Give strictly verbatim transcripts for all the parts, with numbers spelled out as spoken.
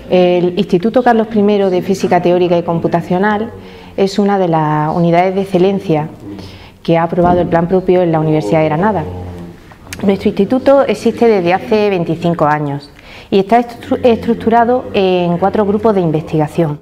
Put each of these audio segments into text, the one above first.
El Instituto Carlos primero de Física Teórica y Computacional es una de las unidades de excelencia que ha aprobado el plan propio en la Universidad de Granada. Nuestro instituto existe desde hace veinticinco años y está estructurado en cuatro grupos de investigación.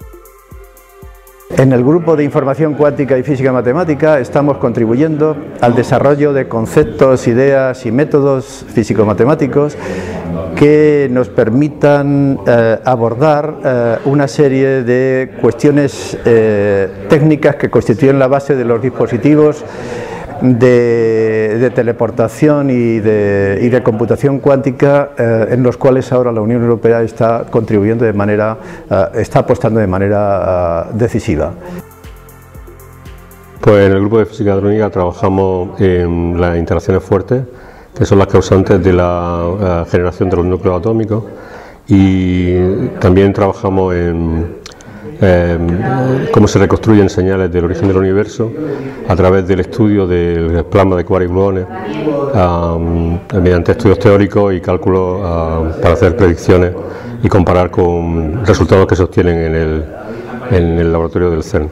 En el grupo de Información Cuántica y Física Matemática estamos contribuyendo al desarrollo de conceptos, ideas y métodos físico-matemáticos que nos permitan eh, abordar eh, una serie de cuestiones eh, técnicas que constituyen la base de los dispositivos de, de teleportación y de, y de computación cuántica eh, en los cuales ahora la Unión Europea está contribuyendo de manera, eh, está apostando de manera uh, decisiva. Pues en el grupo de física electrónica trabajamos en las interacciones fuertes, que son las causantes de la uh, generación de los núcleos atómicos, y también trabajamos en eh, cómo se reconstruyen señales del origen del universo a través del estudio del plasma de quarks y gluones, um, mediante estudios teóricos y cálculos uh, para hacer predicciones y comparar con resultados que se obtienen en el, en el laboratorio del CERN.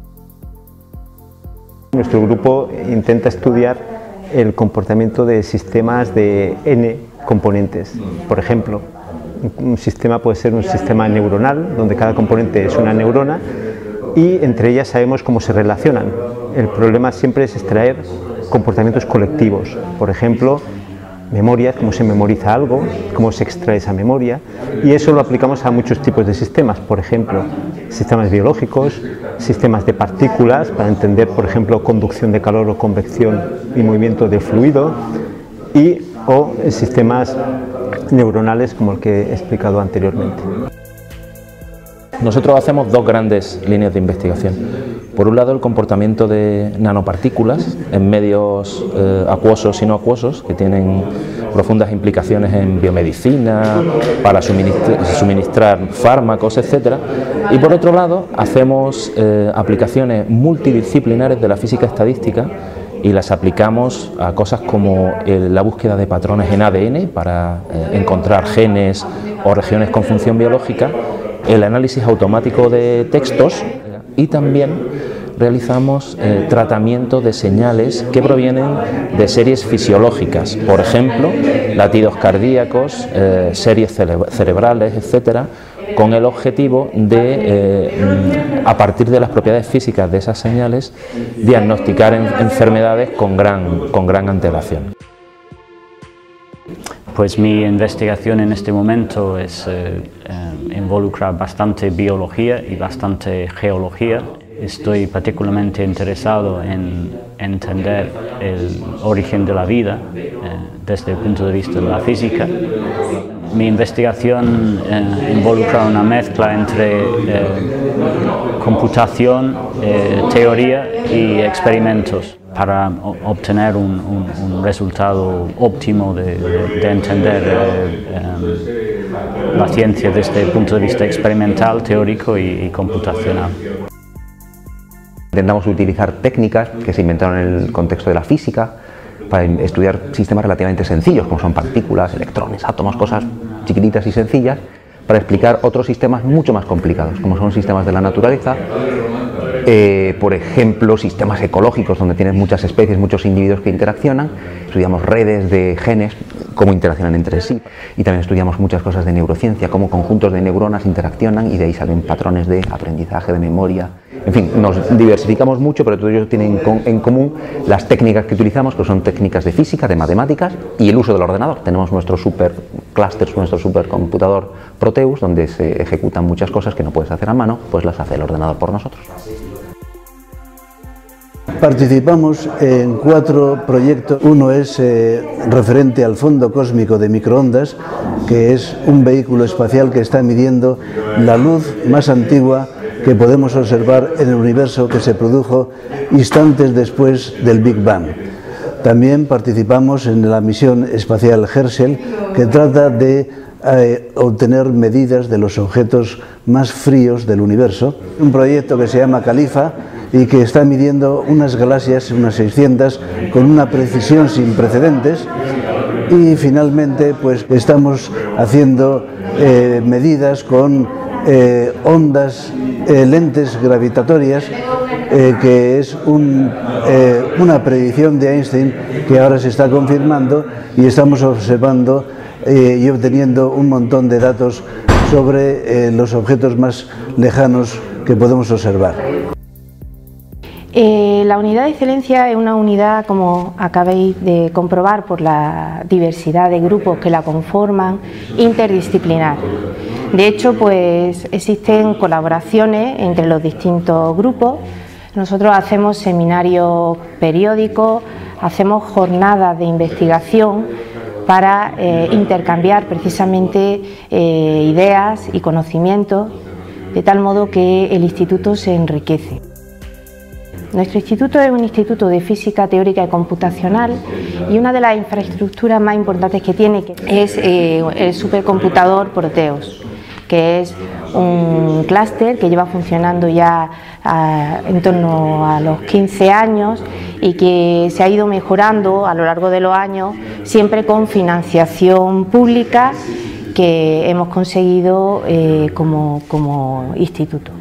Nuestro grupo intenta estudiar el comportamiento de sistemas de N componentes. Por ejemplo, un sistema puede ser un sistema neuronal, donde cada componente es una neurona y entre ellas sabemos cómo se relacionan. El problema siempre es extraer comportamientos colectivos. Por ejemplo, memorias, cómo se memoriza algo, cómo se extrae esa memoria, y eso lo aplicamos a muchos tipos de sistemas. Por ejemplo, sistemas biológicos, sistemas de partículas, para entender, por ejemplo, conducción de calor o convección y movimiento de fluido, y o sistemas neuronales como el que he explicado anteriormente. Nosotros hacemos dos grandes líneas de investigación. Por un lado, el comportamiento de nanopartículas en medios eh, acuosos y no acuosos, que tienen profundas implicaciones en biomedicina, para suministrar, suministrar fármacos, etcétera. Y por otro lado, hacemos eh, aplicaciones multidisciplinares de la física estadística y las aplicamos a cosas como eh, la búsqueda de patrones en A D N para eh, encontrar genes o regiones con función biológica, el análisis automático de textos y también realizamos eh, tratamiento de señales que provienen de series fisiológicas, por ejemplo, latidos cardíacos, eh, series cere cerebrales, etcétera, con el objetivo de, eh, a partir de las propiedades físicas de esas señales, diagnosticar en enfermedades con gran, con gran antelación. Pues mi investigación en este momento es, eh, eh, involucra bastante biología y bastante geología. Estoy particularmente interesado en entender el origen de la vida eh, desde el punto de vista de la física. Mi investigación eh, involucra una mezcla entre eh, computación, eh, teoría y experimentos para obtener un, un, un resultado óptimo de, de, de entender eh, eh, la ciencia desde el punto de vista experimental, teórico y, y computacional. Intentamos utilizar técnicas que se inventaron en el contexto de la física para estudiar sistemas relativamente sencillos, como son partículas, electrones, átomos, cosas chiquititas y sencillas, para explicar otros sistemas mucho más complicados, como son sistemas de la naturaleza, eh, por ejemplo, sistemas ecológicos, donde tienes muchas especies, muchos individuos que interaccionan. Estudiamos redes de genes, cómo interaccionan entre sí, y también estudiamos muchas cosas de neurociencia, cómo conjuntos de neuronas interaccionan y de ahí salen patrones de aprendizaje, de memoria. En fin, nos diversificamos mucho, pero todo ello tiene en común las técnicas que utilizamos, que son técnicas de física, de matemáticas y el uso del ordenador. Tenemos nuestro superclúster, nuestro supercomputador Proteus, donde se ejecutan muchas cosas que no puedes hacer a mano, pues las hace el ordenador por nosotros. Participamos en cuatro proyectos. Uno es eh, referente al fondo cósmico de microondas, que es un vehículo espacial que está midiendo la luz más antigua que podemos observar en el universo, que se produjo instantes después del Big Bang. También participamos en la misión espacial Herschel, que trata de eh, obtener medidas de los objetos más fríos del universo. Un proyecto que se llama Califa y que está midiendo unas galaxias, unas seiscientas, con una precisión sin precedentes. Y finalmente pues estamos haciendo eh, medidas con eh, ondas, eh, lentes gravitatorias, eh, que es un, eh, una predicción de Einstein que ahora se está confirmando y estamos observando eh, y obteniendo un montón de datos sobre eh, los objetos más lejanos que podemos observar. Eh, la unidad de excelencia es una unidad, como acabáis de comprobar por la diversidad de grupos que la conforman, interdisciplinar. De hecho, pues existen colaboraciones entre los distintos grupos. Nosotros hacemos seminarios periódicos, hacemos jornadas de investigación para eh, intercambiar precisamente eh, ideas y conocimientos, de tal modo que el instituto se enriquece. Nuestro instituto es un instituto de física teórica y computacional y una de las infraestructuras más importantes que tiene es eh, el supercomputador Proteus, que es un clúster que lleva funcionando ya a, en torno a los quince años y que se ha ido mejorando a lo largo de los años, siempre con financiación pública que hemos conseguido eh, como, como instituto.